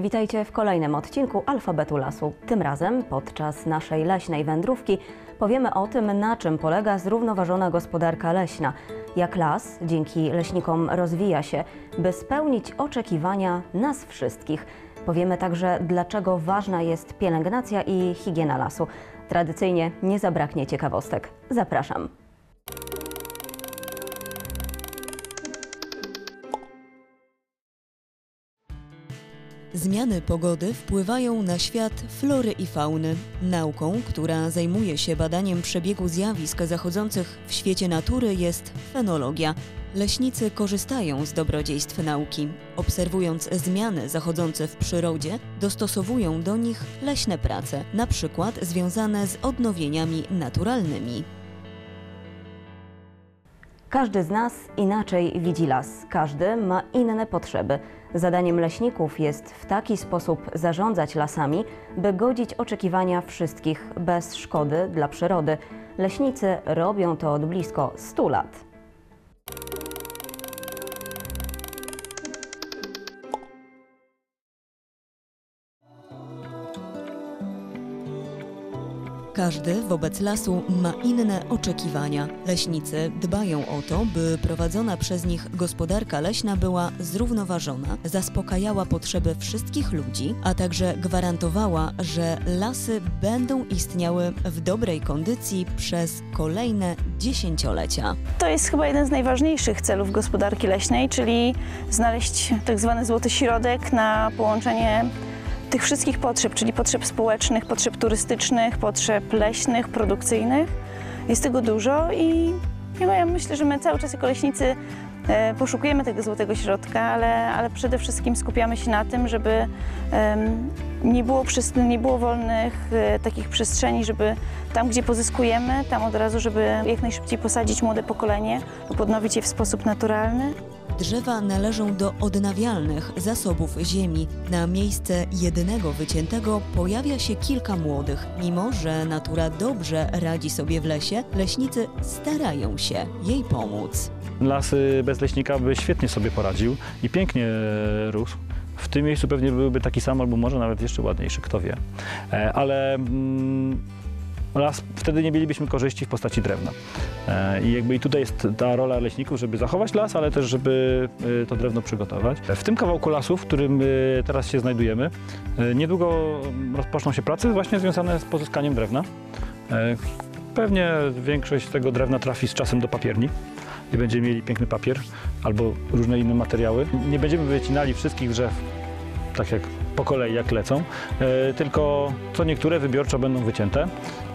Witajcie w kolejnym odcinku Alfabetu Lasu. Tym razem podczas naszej leśnej wędrówki powiemy o tym, na czym polega zrównoważona gospodarka leśna, jak las dzięki leśnikom rozwija się, by spełnić oczekiwania nas wszystkich. Powiemy także, dlaczego ważna jest pielęgnacja i higiena lasu. Tradycyjnie nie zabraknie ciekawostek. Zapraszam. Zmiany pogody wpływają na świat flory i fauny. Nauką, która zajmuje się badaniem przebiegu zjawisk zachodzących w świecie natury, jest fenologia. Leśnicy korzystają z dobrodziejstw nauki. Obserwując zmiany zachodzące w przyrodzie, dostosowują do nich leśne prace, na przykład związane z odnowieniami naturalnymi. Każdy z nas inaczej widzi las, każdy ma inne potrzeby. Zadaniem leśników jest w taki sposób zarządzać lasami, by godzić oczekiwania wszystkich bez szkody dla przyrody. Leśnicy robią to od blisko 100 lat. Każdy wobec lasu ma inne oczekiwania. Leśnicy dbają o to, by prowadzona przez nich gospodarka leśna była zrównoważona, zaspokajała potrzeby wszystkich ludzi, a także gwarantowała, że lasy będą istniały w dobrej kondycji przez kolejne dziesięciolecia. To jest chyba jeden z najważniejszych celów gospodarki leśnej, czyli znaleźć tak zwany złoty środek na połączenie tych wszystkich potrzeb, czyli potrzeb społecznych, potrzeb turystycznych, potrzeb leśnych, produkcyjnych. Jest tego dużo i ja myślę, że my cały czas jako leśnicy poszukujemy tego złotego środka, ale przede wszystkim skupiamy się na tym, żeby nie było wolnych takich przestrzeni, żeby tam, gdzie pozyskujemy, tam od razu, żeby jak najszybciej posadzić młode pokolenie lub odnowić je w sposób naturalny. Drzewa należą do odnawialnych zasobów ziemi. Na miejsce jednego wyciętego pojawia się kilka młodych. Mimo że natura dobrze radzi sobie w lesie, leśnicy starają się jej pomóc. Las bez leśnika by świetnie sobie poradził i pięknie rósł. W tym miejscu pewnie byłby taki sam, albo może nawet jeszcze ładniejszy, kto wie. Ale las, wtedy nie mielibyśmy korzyści w postaci drewna. I tutaj jest ta rola leśników, żeby zachować las, ale też żeby to drewno przygotować. W tym kawałku lasu, w którym teraz się znajdujemy, niedługo rozpoczną się prace właśnie związane z pozyskaniem drewna. Pewnie większość tego drewna trafi z czasem do papierni i będziemy mieli piękny papier albo różne inne materiały. Nie będziemy wycinali wszystkich drzew tak jak po kolei, jak lecą, tylko co niektóre wybiorczo będą wycięte.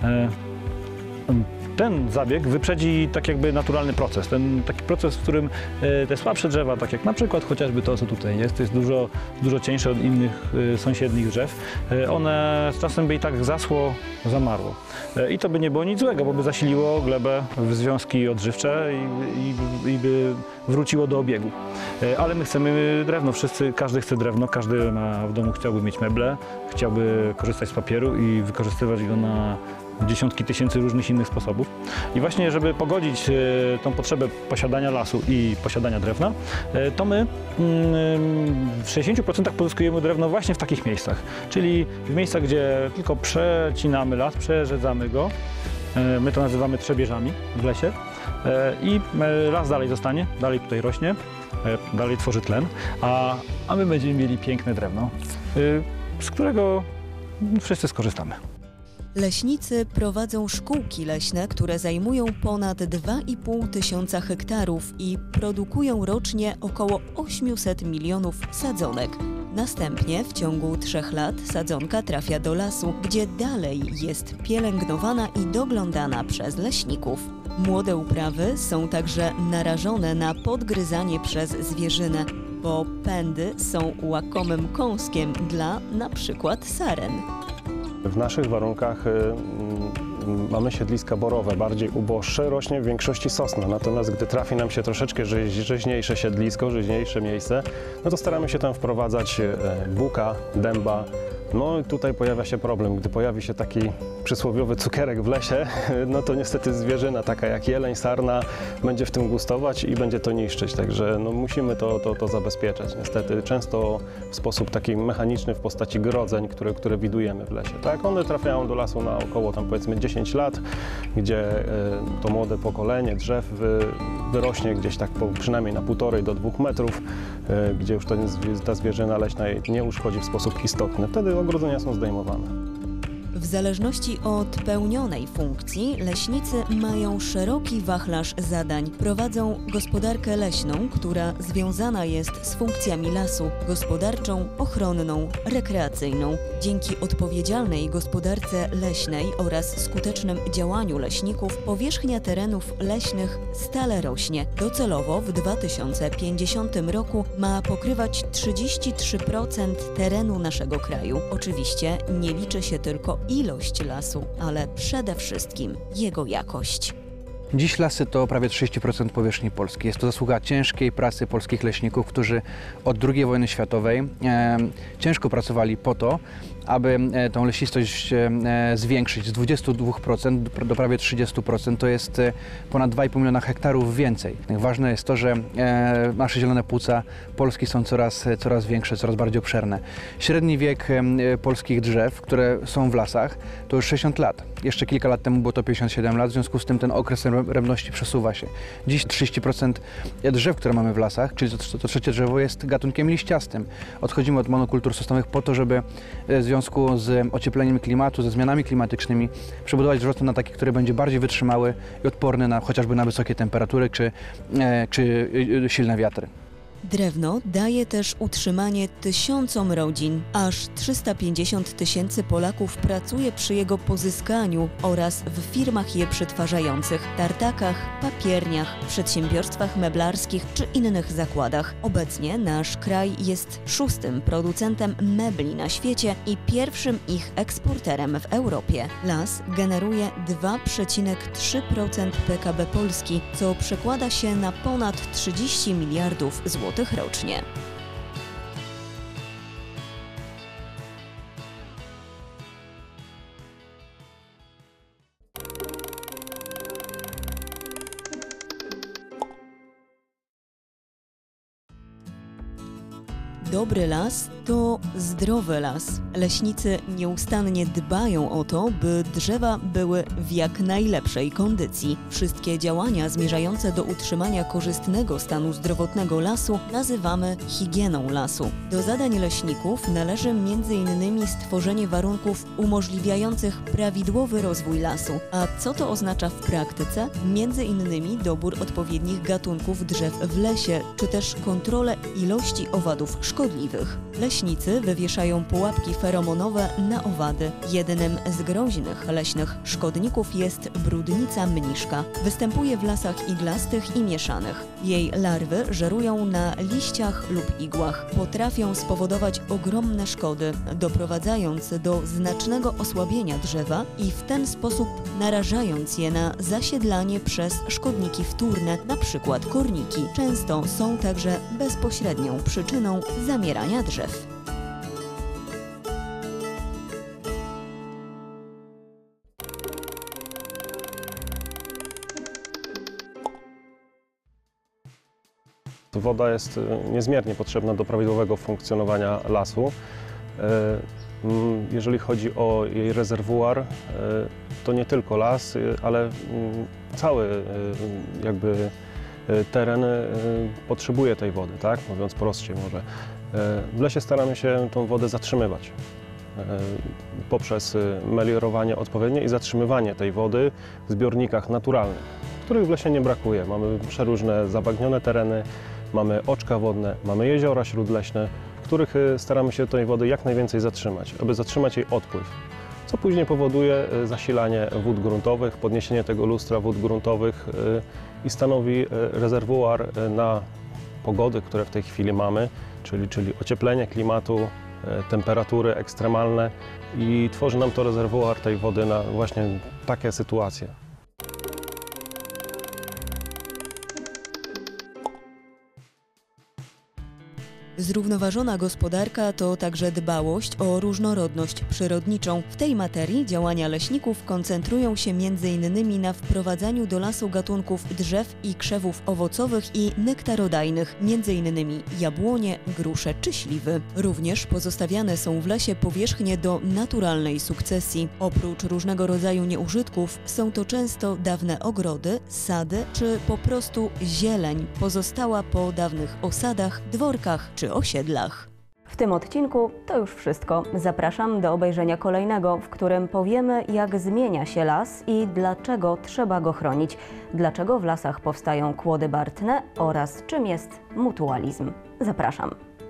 Ten zabieg wyprzedzi tak jakby naturalny proces, ten taki proces, w którym te słabsze drzewa, tak jak na przykład chociażby to, co tutaj jest, to jest dużo cieńsze od innych sąsiednich drzew, one z czasem by i tak zasło, zamarło. I to by nie było nic złego, bo by zasiliło glebę w związki odżywcze i by wróciło do obiegu. Ale my chcemy drewno, każdy chce drewno, każdy w domu chciałby mieć meble, chciałby korzystać z papieru i wykorzystywać go na dziesiątki tysięcy różnych innych sposobów. I właśnie, żeby pogodzić tą potrzebę posiadania lasu i posiadania drewna, to my w 60% pozyskujemy drewno właśnie w takich miejscach. Czyli w miejscach, gdzie tylko przecinamy las, przerzedzamy go, my to nazywamy trzebieżami w lesie i las dalej zostanie, dalej tutaj rośnie, dalej tworzy tlen, a my będziemy mieli piękne drewno, z którego wszyscy skorzystamy. Leśnicy prowadzą szkółki leśne, które zajmują ponad 2,5 tysiąca hektarów i produkują rocznie około 800 milionów sadzonek. Następnie w ciągu 3 lat sadzonka trafia do lasu, gdzie dalej jest pielęgnowana i doglądana przez leśników. Młode uprawy są także narażone na podgryzanie przez zwierzynę, bo pędy są łakomym kąskiem dla na przykład saren. W naszych warunkach mamy siedliska borowe, bardziej uboższe, rośnie w większości sosna. Natomiast gdy trafi nam się troszeczkę rzeźniejsze siedlisko, rzeźniejsze miejsce, no to staramy się tam wprowadzać buka, dęba, No i tutaj pojawia się problem. Gdy pojawi się taki przysłowiowy cukierek w lesie, no to niestety zwierzyna taka jak jeleń, sarna będzie w tym gustować i będzie to niszczyć. Także no, musimy to zabezpieczać. Niestety często w sposób taki mechaniczny w postaci grodzeń, które widujemy w lesie. Tak, one trafiają do lasu na około tam powiedzmy 10 lat, gdzie to młode pokolenie drzew wyrośnie gdzieś tak przynajmniej na 1,5 do 2 metrów, gdzie już ta zwierzyna leśna jej nie uszkodzi w sposób istotny. Wtedy ogrodzenia są zdejmowane. W zależności od pełnionej funkcji leśnicy mają szeroki wachlarz zadań. Prowadzą gospodarkę leśną, która związana jest z funkcjami lasu, gospodarczą, ochronną, rekreacyjną. Dzięki odpowiedzialnej gospodarce leśnej oraz skutecznym działaniu leśników powierzchnia terenów leśnych stale rośnie. Docelowo w 2050 roku ma pokrywać 33% terenu naszego kraju. Oczywiście nie liczy się tylko ilość lasu, ale przede wszystkim jego jakość. Dziś lasy to prawie 30% powierzchni Polski. Jest to zasługa ciężkiej pracy polskich leśników, którzy od II wojny światowej ciężko pracowali po to, aby tą lesistość zwiększyć z 22% do prawie 30%. To jest ponad 2,5 miliona hektarów więcej. Ważne jest to, że nasze zielone płuca Polski są coraz większe, coraz bardziej obszerne. Średni wiek polskich drzew, które są w lasach, to już 60 lat. Jeszcze kilka lat temu było to 57 lat, w związku z tym ten okres rewności przesuwa się. Dziś 30% drzew, które mamy w lasach, czyli to trzecie drzewo, jest gatunkiem liściastym. Odchodzimy od monokultur sosnowych po to, żeby w związku z ociepleniem klimatu, ze zmianami klimatycznymi przebudować drzewo na takie, które będzie bardziej wytrzymały i odporne chociażby na wysokie temperatury czy silne wiatry. Drewno daje też utrzymanie tysiącom rodzin. Aż 350 000 Polaków pracuje przy jego pozyskaniu oraz w firmach je przetwarzających, tartakach, papierniach, przedsiębiorstwach meblarskich czy innych zakładach. Obecnie nasz kraj jest 6. producentem mebli na świecie i 1. ich eksporterem w Europie. Las generuje 2,3% PKB Polski, co przekłada się na ponad 30 miliardów złotych rocznie. Dobry las to zdrowy las. Leśnicy nieustannie dbają o to, by drzewa były w jak najlepszej kondycji. Wszystkie działania zmierzające do utrzymania korzystnego stanu zdrowotnego lasu nazywamy higieną lasu. Do zadań leśników należy m.in. stworzenie warunków umożliwiających prawidłowy rozwój lasu. A co to oznacza w praktyce? M.in. dobór odpowiednich gatunków drzew w lesie, czy też kontrolę ilości owadów szkodliwych. Leśnicy wywieszają pułapki feromonowe na owady. Jednym z groźnych leśnych szkodników jest brudnica mniszka. Występuje w lasach iglastych i mieszanych. Jej larwy żerują na liściach lub igłach. Potrafią spowodować ogromne szkody, doprowadzając do znacznego osłabienia drzewa i w ten sposób narażając je na zasiedlanie przez szkodniki wtórne, np. korniki. Często są także bezpośrednią przyczyną zamierania drzew. Woda jest niezmiernie potrzebna do prawidłowego funkcjonowania lasu. Jeżeli chodzi o jej rezerwuar, to nie tylko las, ale cały jakby teren potrzebuje tej wody, tak? Mówiąc prościej może. W lesie staramy się tą wodę zatrzymywać poprzez meliorowanie odpowiednie i zatrzymywanie tej wody w zbiornikach naturalnych, których w lesie nie brakuje. Mamy przeróżne zabagnione tereny, mamy oczka wodne, mamy jeziora śródleśne, w których staramy się tej wody jak najwięcej zatrzymać, aby zatrzymać jej odpływ, co później powoduje zasilanie wód gruntowych, podniesienie tego lustra wód gruntowych i stanowi rezerwuar na pogody, które w tej chwili mamy, czyli ocieplenie klimatu, temperatury ekstremalne i tworzy nam to rezerwuar tej wody na właśnie takie sytuacje. Zrównoważona gospodarka to także dbałość o różnorodność przyrodniczą. W tej materii działania leśników koncentrują się m.in. na wprowadzaniu do lasu gatunków drzew i krzewów owocowych i nektarodajnych, m.in. jabłonie, grusze czy śliwy. Również pozostawiane są w lesie powierzchnie do naturalnej sukcesji. Oprócz różnego rodzaju nieużytków są to często dawne ogrody, sady czy po prostu zieleń pozostała po dawnych osadach, dworkach czy osiedlach. W tym odcinku to już wszystko. Zapraszam do obejrzenia kolejnego, w którym powiemy, jak zmienia się las i dlaczego trzeba go chronić, dlaczego w lasach powstają kłody bartne oraz czym jest mutualizm. Zapraszam.